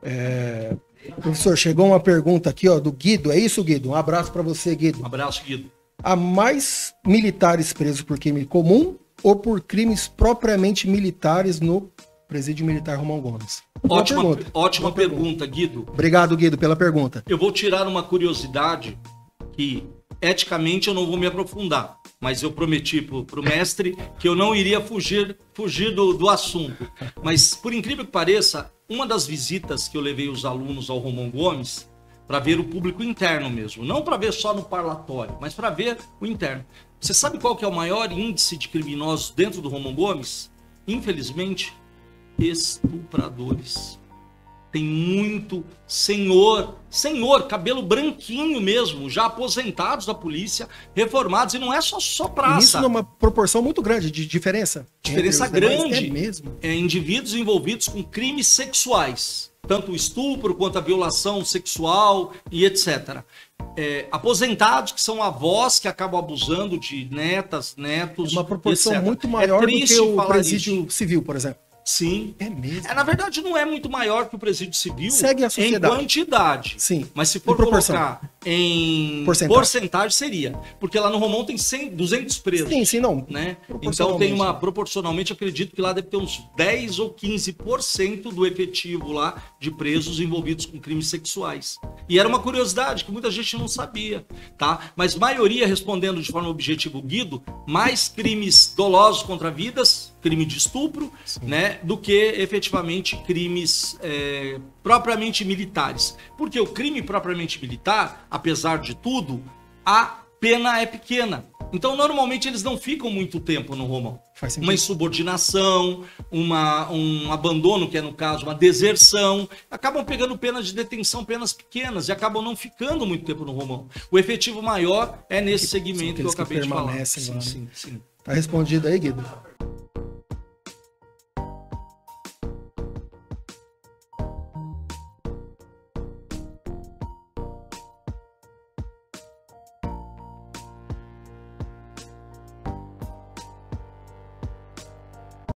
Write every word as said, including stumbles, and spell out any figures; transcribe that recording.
É... Professor, chegou uma pergunta aqui, ó, do Guido. É isso, Guido? Um abraço para você, Guido. Um abraço, Guido. Há mais militares presos por crime comum ou por crimes propriamente militares no Presídio Militar Romão Gomes? Boa Ótima pergunta. ótima Boa pergunta, pergunta, Guido. Obrigado, Guido, pela pergunta. Eu vou tirar uma curiosidade que, eticamente, eu não vou me aprofundar. Mas eu prometi para o mestre que eu não iria fugir, fugir do, do assunto. Mas, por incrível que pareça, uma das visitas que eu levei os alunos ao Romão Gomes, para ver o público interno mesmo, não para ver só no parlatório, mas para ver o interno. Você sabe qual que é o maior índice de criminosos dentro do Romão Gomes? Infelizmente, estupradores. Tem muito senhor, senhor, cabelo branquinho mesmo, já aposentados da polícia, reformados, e não é só, só praça. Isso numa proporção muito grande de diferença. Diferença grande. É mesmo. É, indivíduos envolvidos com crimes sexuais, tanto o estupro quanto a violação sexual e etcétera. É, aposentados que são avós que acabam abusando de netas, netos. É uma proporção etcétera. muito maior é do que o falar presídio isso. civil, por exemplo. Sim. É mesmo. É, na verdade, não é muito maior que o presídio civil. Segue a sociedade. Em quantidade. Sim. Mas se for Em proporção. colocar em Porcentagem. porcentagem, seria. Porque lá no Romão tem cem, duzentos presos. Sim, sim, não. Né? Então Proporcionalmente, tem uma, né? proporcionalmente, acredito que lá deve ter uns dez ou quinze por cento do efetivo lá de presos envolvidos com crimes sexuais. E era uma curiosidade que muita gente não sabia, tá? Mas maioria, respondendo de forma objetiva o Guido, mais crimes dolosos contra vidas, crime de estupro, né, do que efetivamente crimes é, propriamente militares. Porque o crime propriamente militar, apesar de tudo, a pena é pequena. Então, normalmente, eles não ficam muito tempo no Romão. Faz sentido. Uma insubordinação, uma, um abandono, que é, no caso, uma deserção, acabam pegando penas de detenção, penas pequenas, e acabam não ficando muito tempo no Romão. O efetivo maior é nesse segmento que eu acabei de falar. Sim, sim, sim. Tá respondido aí, Guido?